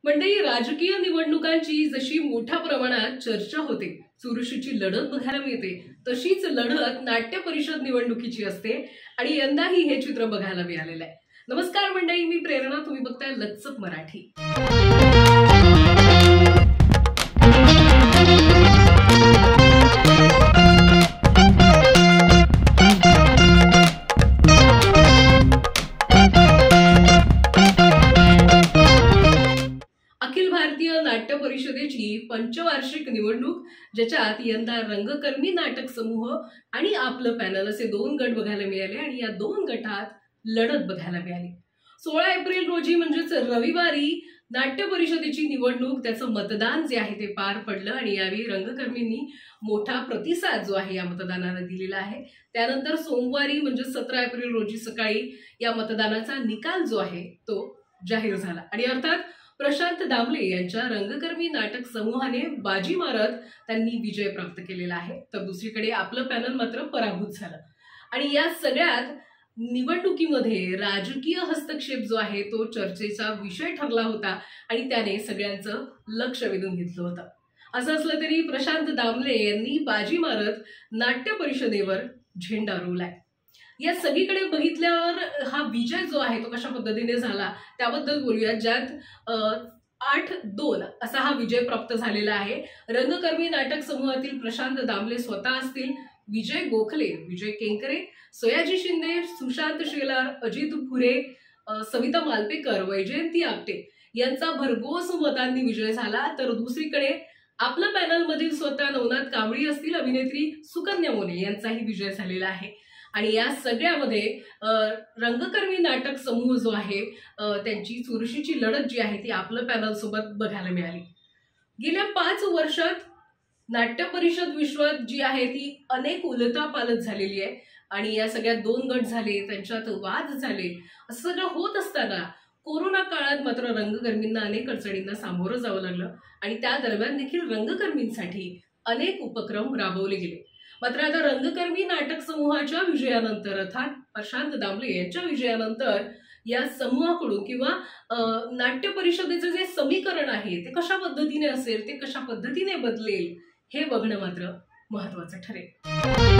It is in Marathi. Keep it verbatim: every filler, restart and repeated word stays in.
मंडळी, राजकीय निवडणुकांची जशी मोठ्या प्रमाणात चर्चा होते, चुरशीची लढत बघायला मिळते, तशीच लढत नाट्य परिषद निवडणुकीची असते आणि यंदाही हे चित्र बघायला मिळालेलं आहे. नमस्कार मंडळी, मी प्रेरणा, तुम्ही बघताय लचक मराठी. अखिल भारतीय नाट्य परिषदेची पंचवार्षिक निवडणूक, ज्याच्यात यंदा रंगकर्मी नाटक समूह आणि आपलं पॅनल असे दोन गट बघायला मिळाले आणि या दोन गटात लढत बघायला मिळाली. सोळा एप्रिल रोजी म्हणजेच रविवारी नाट्य परिषदेची निवडणूक, त्याचं मतदान जे आहे ते पार पडलं आणि यावेळी रंगकर्मींनी मोठा प्रतिसाद जो आहे या मतदानाला दिलेला आहे. त्यानंतर सोमवारी म्हणजे सतरा एप्रिल रोजी सकाळी या मतदानाचा निकाल जो आहे तो जाहीर झाला आणि अर्थात प्रशांत दामले यांच्या रंगकर्मी नाटक समूहाने बाजी मारत त्यांनी विजय प्राप्त केलेला आहे. तर दुसरीकडे आपलं पॅनल मात्र पराभूत झालं आणि या सगळ्यात निवडणुकीमध्ये राजकीय हस्तक्षेप जो आहे तो चर्चेचा विषय ठरला होता आणि त्याने सगळ्यांचं लक्ष वेधून घेतलं होतं. असं असलं तरी प्रशांत दामले यांनी बाजी मारत नाट्य परिषदेवर झेंडा रोवलाय. या सगळीकडे बघितल्यावर हा विजय जो आहे तो कशा पद्धतीने झाला त्याबद्दल बोलूया, ज्यात आठ दोन असा हा विजय प्राप्त झालेला आहे. रंगकर्मी नाटक समूहातील प्रशांत दामले स्वतः असतील, विजय गोखले, विजय केंकरे, सयाजी शिंदे, सुशांत शेलार, अजित फुरे, सविता मालपेकर, वैजयंती आपटे यांचा भरघोस मतांनी विजय झाला. तर दुसरीकडे आपलं पॅनल मधील स्वतः नवनाथ कांबळी असतील, अभिनेत्री सुकन्या मोने यांचाही विजय झालेला आहे. आणि या सगळ्यामध्ये रंगकर्मी नाटक समूह जो आहे त्यांची चुरशीची लढत जी आहे ती आपलं पॅनल सोबत बघायला मिळाली. गेल्या पाच वर्षात नाट्य परिषद विश्वात जी आहे ती अनेक उलथापालथ झालेली आहे आणि या सगळ्यात दोन गट झाले, त्यांच्यात वाद झाले. असं सगळं होत असताना कोरोना काळात मात्र रंगकर्मींना अनेक अडचणींना सामोरं जावं लागलं आणि त्या दरम्यान देखील रंगकर्मींसाठी अनेक उपक्रम राबवले गेले. मात्र आता रंगकर्मी नाटक समूहाच्या विजयानंतर, अर्थात प्रशांत दामले यांच्या विजयानंतर, या समूहाकडून किंवा नाट्य परिषदेचं जे समीकरण आहे ते कशा पद्धतीने असेल, ते कशा पद्धतीने बदलेल हे बघणं मात्र महत्वाचं ठरेल.